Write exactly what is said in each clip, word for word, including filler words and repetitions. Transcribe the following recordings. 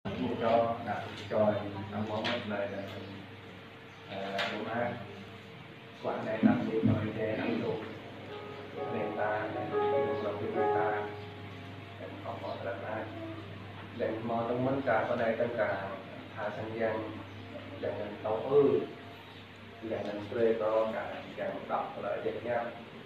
mua cho đặt cho ăn món này là đồ ăn quán này làm gì rồi để ăn đồ người ta dùng lòng người ta để không bỏ ra ai để mò trong món cà ở đây tất cả thà sang giang jangan tàu ư jangan spray có cả jangan đọc lại đẹp nhau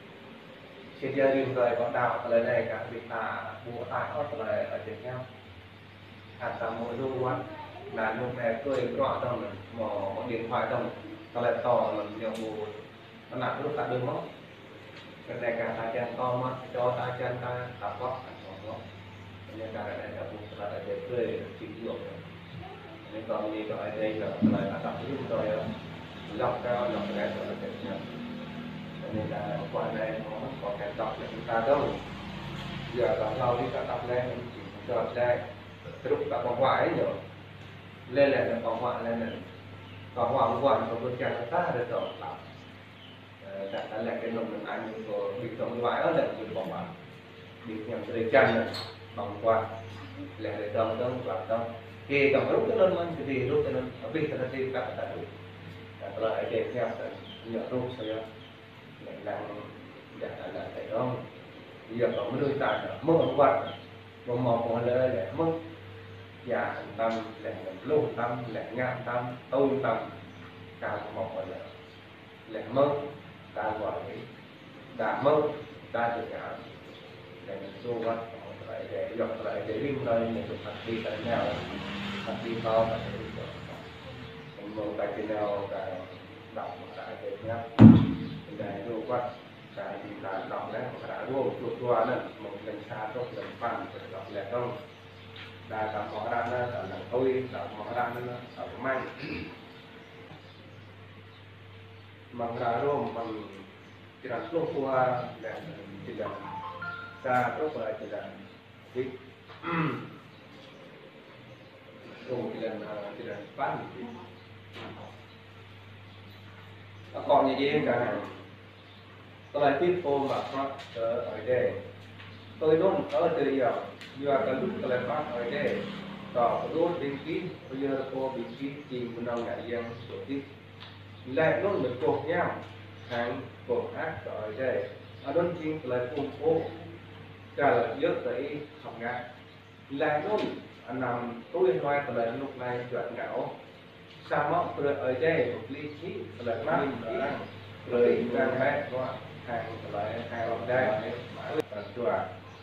khi giờ đi rồi có đào lại này cả việc ta mua ta có lại ở đẹp nhau hạt tầm mỗi luôn quá là lúc này tôi rõ trong mỏ một điện thoại trong có lại to là nhiều mù nó nặng lúc ta đương móc cái này cả ta chân to mắt cho ta chân ta tập có nên cả này là một là để tôi chịu được nên còn đi gọi đây là lại là tập giúp tôi dọc cao dọc cái rồi là được nhỉ nên là qua đây nó có cái tập để chúng ta đâu giờ là sau đi cả tập lên chỉ cho đây lúc cả vòng ngoại ấy nhở lên lại là vòng ngoại lên này vòng ngoại vòng ngoại có bước chân ta được rồi tập đặt ta lại cái nồng mình ăn rồi bị vòng ngoại ở đây bị vòng ngoại bị nhầm từ chân này vòng qua lại để đồng đông và đông thì tổng lúc cái lên mình thì lúc cái lên ở bên cái thì các bạn thấy là lại đẹp nhau nhớ lúc sao lại làm để là thấy không giờ còn mới đôi tay mơ quạt một màu một lời để mơ già tâm để lưu tâm để ngam tâm tu tâm cao một lời để mơ ta gọi đã mơ ta được cả để mình tu vật lại để dọc lại để liên nơi mình được thật đi tại nào thật đi to và để đi mình mong tại cái nào cái đọc tại cái nhau để lưu vật cái gì là đọc đấy đã luôn chuột chua nên một lần xa tốt lần phản để đọc lẹ không đã cảm hóa ra nó là tôi đã hóa ra nó ở mang bằng ra rôm bằng chỉ là lúc qua để chỉ là xa tốt lại chỉ là thích rồi chỉ là chỉ là phán còn như vậy cả này tôi lại tiếp ôm và phát ở đây tôi luôn ở từ giờ giờ cái lúc tôi lại phát ở đây có luôn đến kỹ bây giờ cô bị kỹ chìm bên trong ngại dân số tiếp lại luôn được cột nhau hàng cột ác ở đây ở đó chính là cùng phố cả là rất tới học ngại lại luôn anh nằm tôi nói là lúc này chuyện ngạo sa mốc tôi ở đây một ly khí là mắt rồi đang hết qua hàng lại hàng ở đây và chùa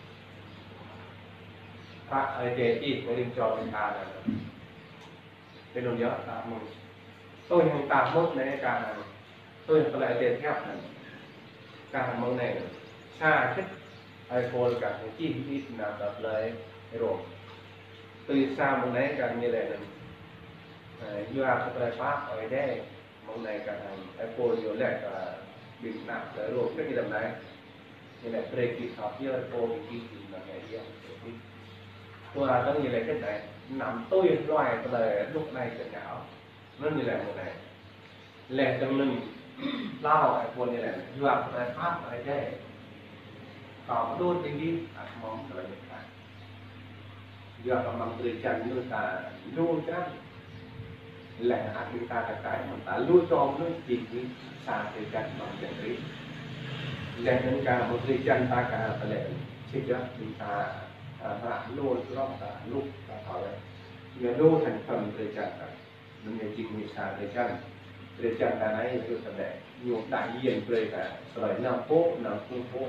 ta ở đây chỉ có liên cho mình ta là cái đồ nhớ ta mừng tôi không tạm mốt này cả tôi có lại để theo cả mong này xa thích iPhone cả cái chi ít nào tập lại rồi từ xa mong này càng như này là như là cái pháp ở đây mong này cả iPhone nhiều lẻ cả bị nặng tới rồi cái gì làm này như là break kỹ thuật như iPhone bị kỹ là ngày đi tôi là tôi như là cái này nằm tôi loài là lúc này sẽ nhão nó như là một này lẻ trong lưng lao iPhone như này như là cái pháp ở đây còn đôi tình đi mong là những cái giờ còn bằng từ chân như ta luôn cái lẽ hạt chúng ta là cái mà ta luôn cho nó chỉ cái xa từ chân bằng chân lý lẽ những cả một từ chân ta cả là lẽ chỉ cho chúng ta hạ luôn đó ta lúc ta thở đấy giờ đô thành phần từ chân này mình nghe chỉ người xa từ chân từ chân ta này tôi sẽ để nhiều đại diện về cả rồi năm phố năm phương phố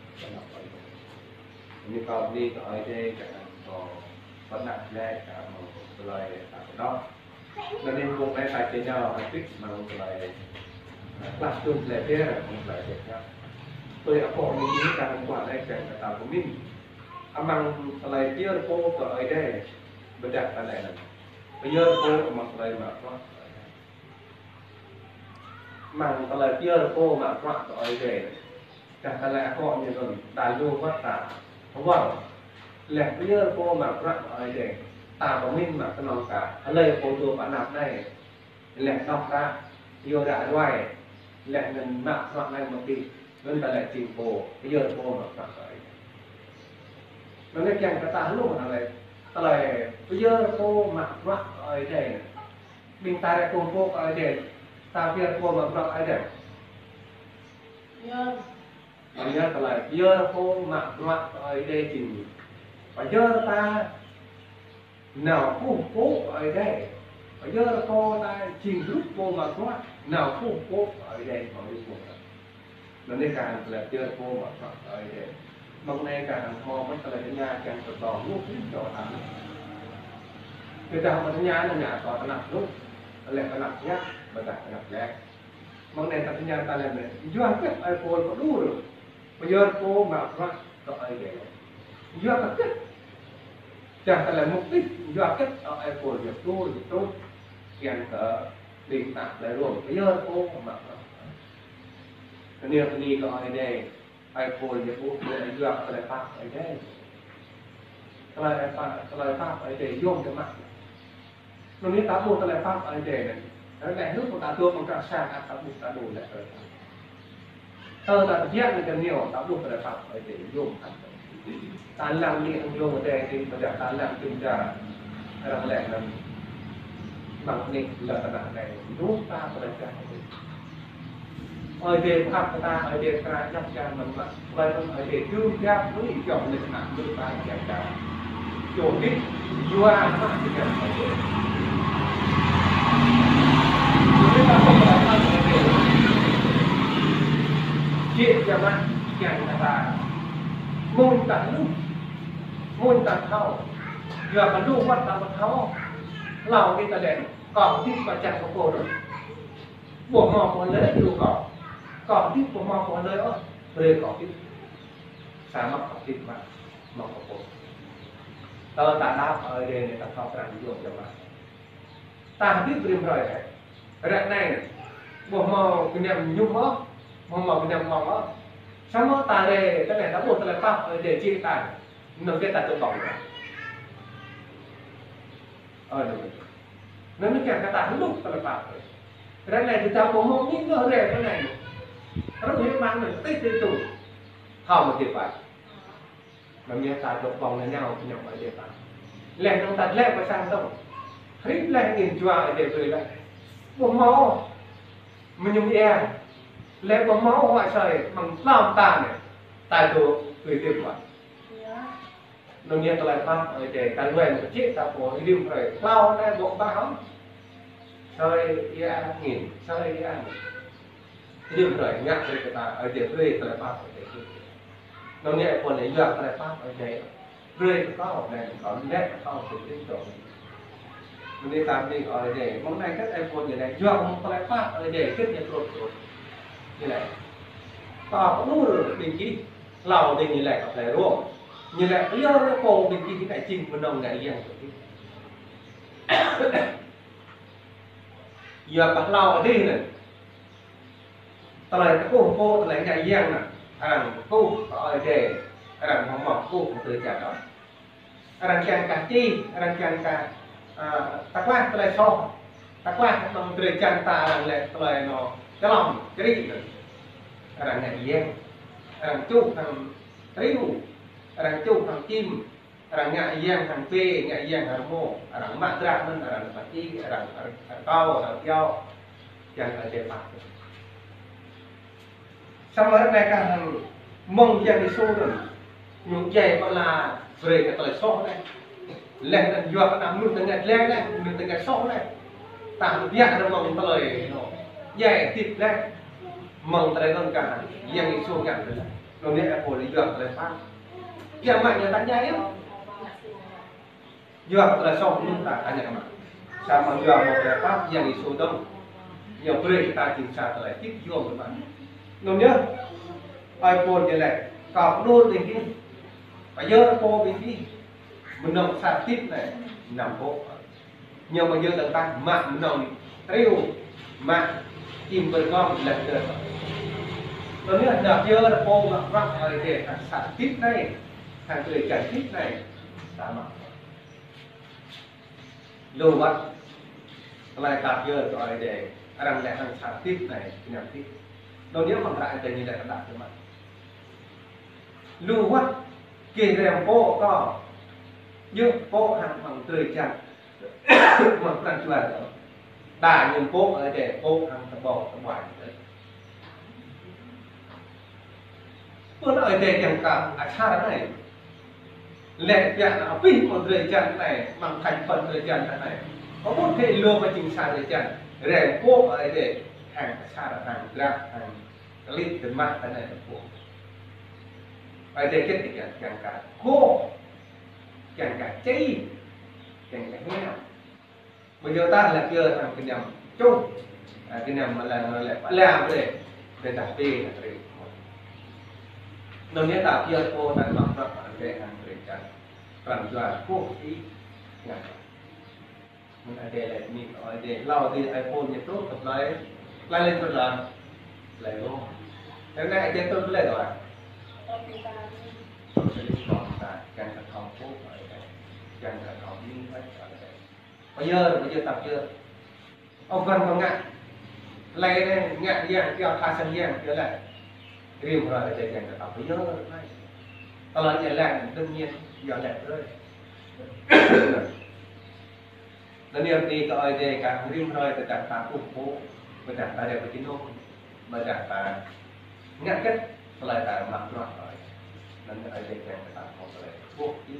như còn đi ở đây cả có có đặt lên cả một lời cả đó cho nên cũng phải phải chơi nhau phải fix mà một lời làm chung lại thế là một lời đẹp nhau tôi đã có những ý rằng quả đây chẳng là tạo của mình âm bằng lời kia cô ở đây bây đặt ở đây này bây giờ cô mặc lời mà nó bằng lời kia cô mà nó ở đây chẳng là lại họ như rồi tài lưu phát tả đúng không lẽ bây giờ cô mà nó ở đây tả của mình mà cái lòng cả lời cô tôi bạn nạp này lẽ đọc ra nhiều đã ngoài lẽ mình mạng soạn này một tí nên ta lại chịu cô bây giờ cô mà soạn rồi nó lấy chàng cái ta lúc mà này Tại bây giờ cô mặc mặc ở đây mình ta lại cùng cô ở đây ta biết cô mặc mặc ở đây bây giờ lại bây giờ cô mặc mặc ở đây thì bây giờ ta nào cùng cô ở đây bây giờ cô ta trình giúp cô mặc mặc nào cùng cô ở đây ở đây cô nó nên càng là bây giờ cô mặc mặc ở đây mong nay càng mong mất lại nhà càng tự tỏ lúc cho thằng người ta không có nhà là nhà có nặng lúc lại có nặng nhá mà đặt nặng nhẹ mong này ta nhà ta làm này do cái iPhone có đủ rồi bây giờ cô mà ra có ai để do cái chẳng phải là mục đích do cái iPhone được đủ được tốt tiền cả định tạm lại rồi bây giờ cô mà nên đi có ai đây iPhone được đủ rồi do cái lại phát ở đây cái lại phát cái lại phát ở đây dùng cái mặt nó biết ta buồn ta lại phát ở đây này nó lại nước của ta tuôn bằng cả sang ăn ta buồn ta đủ lại rồi tơ ta viết được nhiều ta buồn ta lại phát ở đây dùng ta làm điện dùng ở đây thì bây giờ ta làm kiểm tra làm lẽ là bằng định là ta làm này rút ta có lại trả ở đây phát ta ở đây ta nhắc chân mình mà vậy còn ở đây tương giao với chọn lịch nặng với ta kiểm tra chỗ biết vua ăn phát thì cần phải để chúng ta không phải là chuyện cho bạn chẳng là bà môn tặng lúc môn tặng thâu giờ mà đu quan tặng một thâu lòng đi ta đèn còn thích mà chẳng có cô rồi bộ mò một lễ đủ còn còn thích bộ mò một lễ ơ về còn thích sáng mặc còn thích mà mặc có cô tao ta đáp ở đây này ta thâu ra dùng cho bạn ta biết riêng rồi này rạng này bộ mò cái niệm nhung á bộ mò cái niệm mỏng á sáng mơ ta đây cái này đã buộc ta lại pháp để chia tài nó biết ta tự bỏng rồi ờ được nó mới kèm cái ta lúc ta lại pháp rồi rạng này thì ta bộ mò những cái rẻ cái này nó biết mang mình tích tích tụ hào một thiệt vậy mà nghe ta tự bỏng là nhau thì nhau phải để ta lẹn trong ta lẹn vào sang đâu hết lẹn nhìn chùa ở để rồi lại bộ máu mình nhung e lẽ bộ máu ngoại trời bằng làm ta này tài đồ người tiêu quả đồng nhiên ta lại pháp ở để ta quen một chiếc ta có cái đêm phải lao ra bộ báo sơi ia nghìn sơi ia cái đêm phải ngắt rồi ta ở để thuê ta lại pháp ở để đồng nhiên còn để dọa ta lại pháp ở để thuê có học này có nét có học từ rồi mình đi làm gì ở đây món này các iPhone như này do không có lại phát ở đây kết nhận rồi như này và cũng đủ rồi bình chí lào đình như này có thể luôn như này bây giờ nó cổ bình chí cái trình của đồng này riêng giờ các lào ở đây này ta lại cái cổ cô ta lại ngày riêng này à cô ở đây à không mỏng cô cũng từ trả đó à càng cả chi à càng cả ta quan ta lại so ta quan nó từ chân ta là lại ta lại nó cái lòng cái gì nữa là ngày giang là chú thằng thấy đủ là chú thằng chim là ngày giang thằng phê ngày giang thằng mô là mát ra nên là phải chi là cao là cao chẳng phải để bạc xong rồi này càng mong giang đi số rồi những giày gọi là về cái tuổi số này lên là vừa làm nút từng ngày lên này nút từng ngày số này tạm biệt là mong tới dạy thịt lên mong tới con cả giang đi số cả rồi nó biết là hồi đi vừa tới phát giờ mạnh là đánh giấy á vừa là số nút ta anh em ạ sao mà vừa một cái phát giang đi số đông nhiều người ta chỉ trả lại tiếp vô các bạn nó nhớ iPhone như này cọp đôi tình kia bây giờ cô bên kia mình nông sản tiếp này nằm bộ nhưng mà giờ tận ta mạng nông riu mạng tìm với con lần lượt nó biết là đợt giờ là cô mà răng ở để thằng sản tiếp này thằng người giải thích này đã mặc lưu vật lại đợt giờ rồi để rằng lại thằng sản tiếp này nhằm tiếp nó nếu bằng lại thì như này là đạt cho bạn lưu vật kể về cô có dương phố hàng bằng tươi chặt mà cần chùa đó đà những phố ở để phố hàng tầm bò tầm ngoài bữa nói để chẳng cả à cha này lệ chặt ở pin một tươi chặt này bằng thành phần tươi chặt này có một cái lô mà chính xác tươi chặt để phố ở để hàng cha là hàng ra hàng lít từ mạng cái này là phố ở đây cái gì chẳng cả khô chẳng cả cháy chẳng cả nghe bây giờ ta là kia làm cái nhầm chung à, cái nhầm mà là là làm để để đặt đi là để nó nhớ tạo kia cô tại mặt nó để làm để chẳng còn là khô ý nhỉ mình ở đây là mình ở đây lau đi iPhone như tốt tập lấy lấy lên phần làm lấy luôn thế này trên tôi lấy rồi còn là càng thật hồng phúc ở đây càng thật hồng minh phải ở đây bây giờ bây giờ tập chưa ông Vân không ngại lấy đây ngại giang kéo tha sân giang trở lại riêng rồi để càng thật tập bây giờ này tao nói vậy là đương nhiên giờ đẹp rồi nên điều gì coi để càng riêng rồi để càng tập ủng hộ và càng ta đẹp với chính ông mà càng ta ngại kết lại ta mặc nó rồi nên ở đây càng ta không có lại vô ý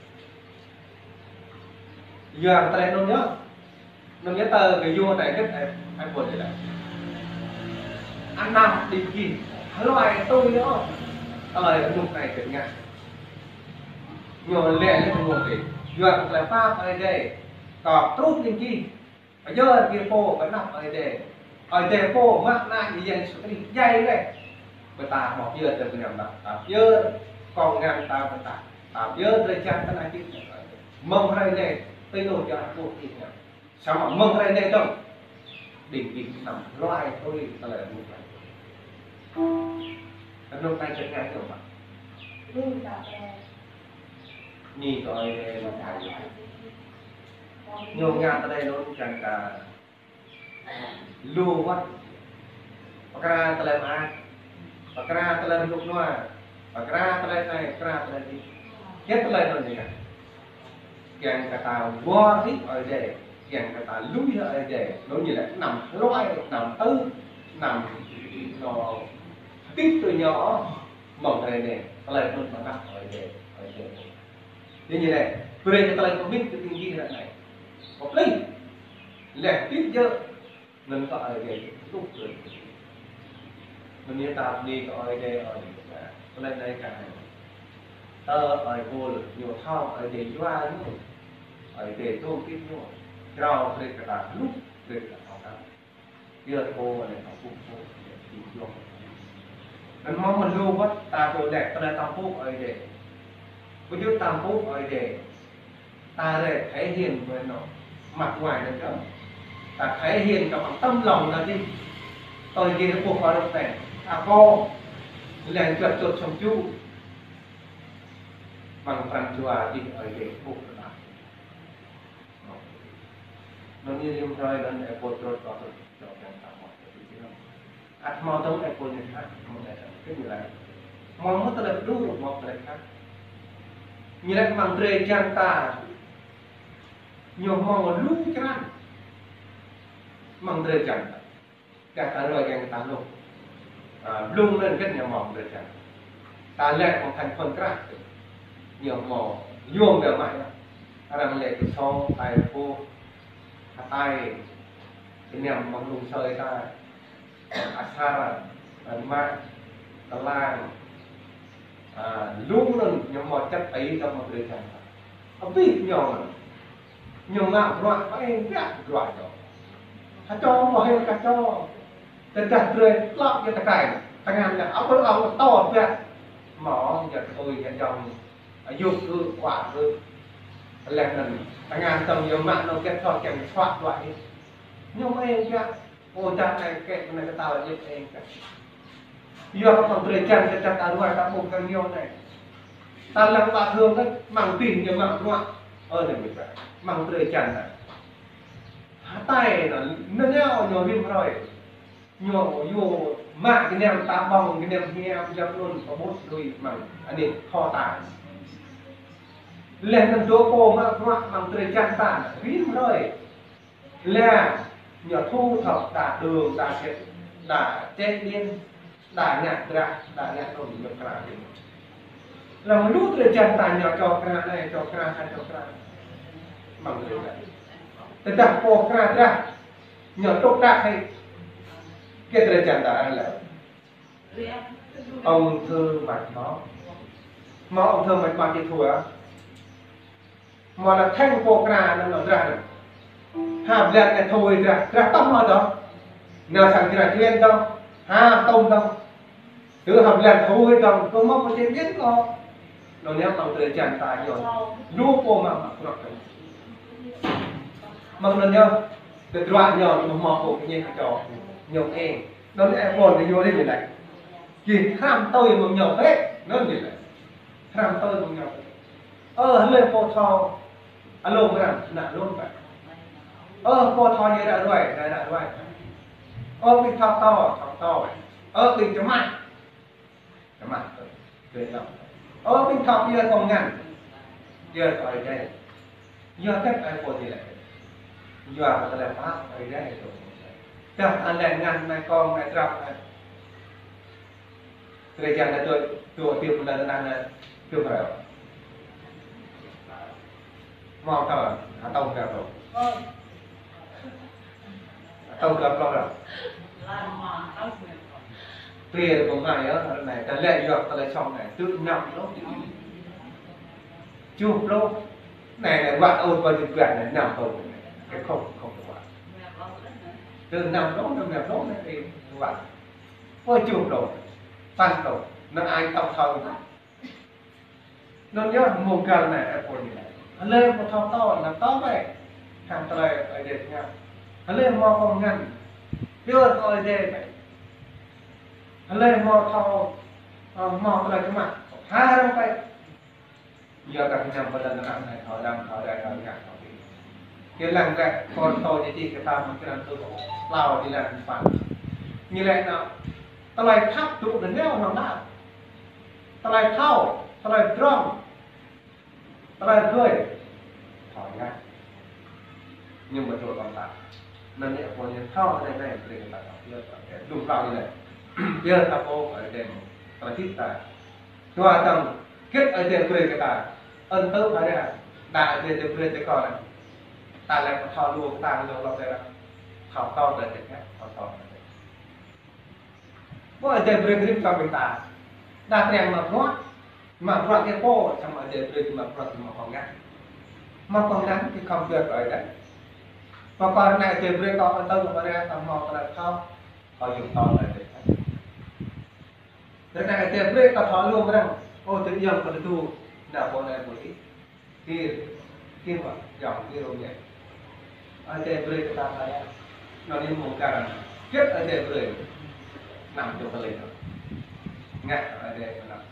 giờ ta lại nó nhớ nó nhớ tờ cái vua này kết em em buồn vậy này anh nằm đi gì loài tôi nữa lời mục này thật ngại nhiều lệ lên một thì giờ lại pha ở đây cọp trút lên chi bây giờ kia phô vẫn nằm ở đây ở đây phô mắc lại thì dành sự dây đây người ta bỏ dưa từ cái nào đó dưa còn ngang ta người ta tạo dưa rồi chăng cái này chứ mông hay này tây nổi cho anh cô thì sao mà mông hay này không đỉnh đỉnh nằm loài thôi ta lại một này anh nông tay chân ngay rồi mà nhìn coi đây là thầy nhiều ngàn ở đây nó chẳng cả lưu vắt và ra ta làm ai và ra ta làm lúc noa và ra ta làm này ra ta làm đi hết ta làm rồi gì cả càng cả ta qua thích ở đây càng cả ta lúi ở đây nó như là nằm loay nằm tư nằm nó tích từ nhỏ mỏng này này ta làm luôn mà nằm ở đây ở đây như như này vừa đây ta làm không biết cái gì thế này một lý lẻ tiếp dơ nên có ở đây lúc rồi mình như ta đi có ở đây ở đây có lên đây cả tơ ở vô lực nhiều thao ở đây doa nữa ở đây thôn tiếp nữa rau đây cả ta lúc đây cả thao ta giờ cô này thao phúc phúc tìm vô nên mong mình lưu vất ta rồi đẹp ta là tam phúc ở đây bây giờ tam phúc ở đây ta để thể hiện với nó mặt ngoài được không? Ta thể hiện cả bằng tâm lòng là gì? Tôi kia nó cuộc vào được này, à cô liền chuột chuột trong chú bằng phần chùa đi ở đây buộc là nó như liêm rồi nó lại bột rồi có được cho cái tạo mọi cái gì không? Ắt mò tông lại bột như khác, một cái cái gì này, mò mất là đủ được một cái khác, như là bằng tre trang ta nhiều mò lú chán mong đời chẳng cả ta rồi càng ta lục lung lên rất nhiều mỏng đời chẳng ta lệ một thành phần khác nhiều mò vuông đều mạnh rằng lệ từ sau tay cô tay cái niềm mong lung sơi ta à xa ẩn mạng ta lang lung lên nhiều mò chất ấy trong một đời chẳng không biết nhiều nhiều ngạo loại các em biết loại đó他cho mà hay cả choแต่จัดเลยรอบจะตะไคร้ทางงานเนี่ยเอาคนเอาต่อเพื่อหมออย่าโอยอย่ายอมอายุคือกว่าคือแรงนั่นทางงานต้องยอมมันเราแก้ทอดแก้สวัสดิ์ไว้ยอมเองแกโอ้จัดในแก้ในกระตาเย็บเองกันยอมต้องเตรียมจัดจะจัดอะไรตามมุมกันยอมไหนตาลังตาเทืองก็มั่งปิ่นจะมั่งว่าเออเนี่ยมีแบบมั่งเตรียมจัดน่ะtay nó nó nhau nhỏ viêm rồi nhỏ vô mạng cái nem tá bong cái nem heo dập luôn có bút đôi mà anh đi kho tải lên nằm chỗ cô mà ngoại bằng trời chăn tàn ví rồi là nhờ thu thập đã đường đã chết đã chết điên đã nhạt ra đã nhạt không được ra là một lúc trời chăn tàn nhỏ cho ra này cho ra hay cho ra bằng trời chănแต่จากโปกระดาหยอดตกได้ให้เกิดอะไรจันทร์อะไรองค์เธอหมัดหมอหมอองค์เธอหมัดมาที่ถั่วหมอละแท่งโปกระนั่นหลอดระห้ามแรงแต่ถอยระระต้มมาดอกเนื้อสังเกตเทียนดอกห้าต้มดอกหรือห้ามแรงถอยดอกก็มองไปเทียนเย็นก็เราเนี้ยองค์เธอจันทร์หยอดรูปโปมาหมักหลอดมันนั่นเนี่ยแต่ตัวเนี่ยมันมองโอ้ยเนี่ยจอหยกเองนั่นแอบคนจะโยนได้ยังไงกี่ห้ามตัวมันหยกเฮ้นั่นยังไงห้ามตัวมันหยกเออเลยโพทออารมณ์มันหนักรุ่นไปเออโพทอเนี่ยได้ด้วยได้ได้ด้วยเออเป็นทอต่อทอต่อเออเป็นจะมัดจะมัดเกิดแล้วเออเป็นทอเยอะตรงนั้นเยอะต่อได้เยอะแค่ไอ้คนนี่แหละยาอะไรมากไปได้ตัวแต่อันแรงงานในกองในตรับในเรื่องในตัวตัวเตรียมดันดันในเตรียมอะไรมองเท่าหาตรงกับเราตรงกับเราหรอเปลี่ยนตรงไหนเออไหนแต่แรกยอดอะไรช่องไหนจุดนำโลกจุดโลกไหนไหนวัดโอนไปจุดแหวนไหนนำตรงcái không không được quả từ nằm đó nằm nằm đó thì quả ôi chụp rồi tan rồi nó ai tao thâu nó nhớ một gần này làคนnày lên một thao to là to vậy hàng trai ở đẹp nha lên mò con ngăn đưa thôi đẹp vậy lên mò thao mò trai cái mặt hai đâu vậy giờ cả nhầm vào lần này họ đang họ đang họ đang cái lần này còn tôi thì cái ta một cái lần tôi lao đi làm phản như vậy nào ta lại thắp trụ đến neo nó đã ta lại thao ta lại drum ta lại cười hỏi ngay nhưng mà rồi còn lại nên để còn những thao ở đây này để người ta học đúng vào như này giờ ta cô ở đây ta thích ta cho rằng kết ở đây cười cái ta ân tớ ở đây đại đây để cười cái con này ta lại thò luôn ta luônเราจะเขาต่อเลยเด็กเนี่ยเขาต่อเลยว่าเดี๋ยวเรื่องนี้ก็เป็นตาดาเตรียมมาเพราะมาเพราะที่โป้ทำมาเดี๋ยวเรื่องมาเพราะที่มาของงั้นมาของงั้นที่คำเตือนอะไรได้พอก่อนในเดี๋ยวเรื่องก็มันต้องมาเรียนทำมองอะไรเข้าเขาอยู่ต่อเลยเด็กแล้วในเดี๋ยวเรื่องก็ถอนรวมกันโอ้ถึงยังคนดูดาวโบนัสบุรีที่ที่ว่าอย่างที่เราเนี่ยada beri kata saya, noni mungkaran, kita ada beri, enam coba lagi, nggak ada enam.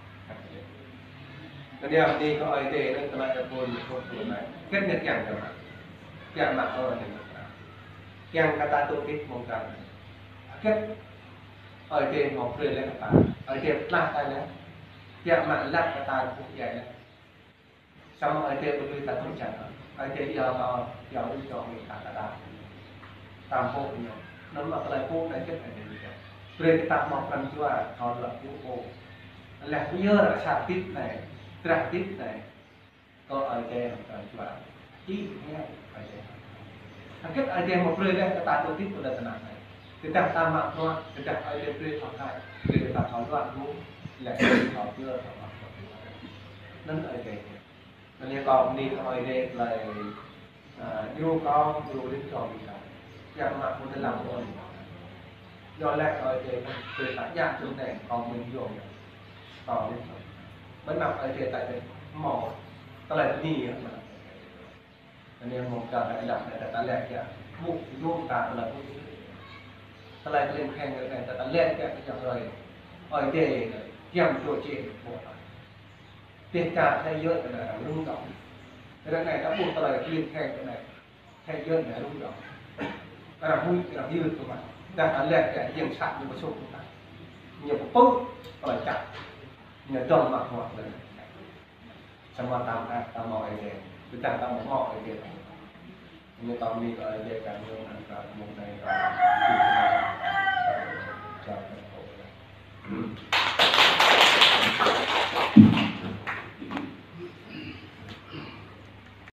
Jadi apa ni kalau ada ni kalau ada pun pun pun ni, kita ni yang mana, yang mana orang ni, yang kata tu kita mungkaran, kita ada mau beri lagi kata, ada lah tanya, yang mana lah kata tu yang ni, sama ada beri kata tu jangan.ไอ้เจ้าเราเราดูจอมีการกระดาษตามพวกนี้นั่นมาอะไรพวกนั้นเช่นอะไรนี่เรื่องตามมองกันที่ว่าเขาหลับผู้โอ้แหละผู้เยอะหรือชาติไหนตรัสติไหนก็ไอ้เจ้ากันที่ว่าที่เนี่ยไอ้เจ้าถ้าเกิดไอ้เจ้าหมดเลยเนี่ยกระดาษตัวที่ตัวเดินหนาไหนคือจากตามมาเพราะคือจากไอ้เจ้าเรื่องทำได้คือจากเขาว่ารู้แหละเขาเยอะเขามานั่นไอ้เจ้าอันนี้ก็นี่คอยเด็กเลยยูก็ยูริจอมีกันอย่างมาคนจะหลังคนย้อนแรกคอยเด็กคือตัดยากจุดไหนของมึงโยงต่อนี่มันหนักไอเดียแต่เป็นหมอตลาดนี่ครับอันนี้มองการระดับแต่ตอนแรกเนี่ยมุกยุ่งตาตลาดพวกนี้ตลาดเล่นแข่งกันแต่ตอนแรกเนี่ยอย่างไรไอเดียเกี่ยมตัวเจนหมดเปลี่ยนจากให้เยอะไปเลยรุ่งดอกแต่ในถ้าพูดอะไรเปลี่ยนแข่งไปไหนให้เยอะเนี่ยรุ่งดอกแต่เราพูดเรายืดตัวมาดังนั้นแรกแต่ยังชัดอยู่ประชดตัวนั้นอย่าปุ๊บปล่อยจับอย่าจ้องมากกว่าเลย semua tamat tamu aja kita tamu mau aja ini kami aja kan yang angkat mungkin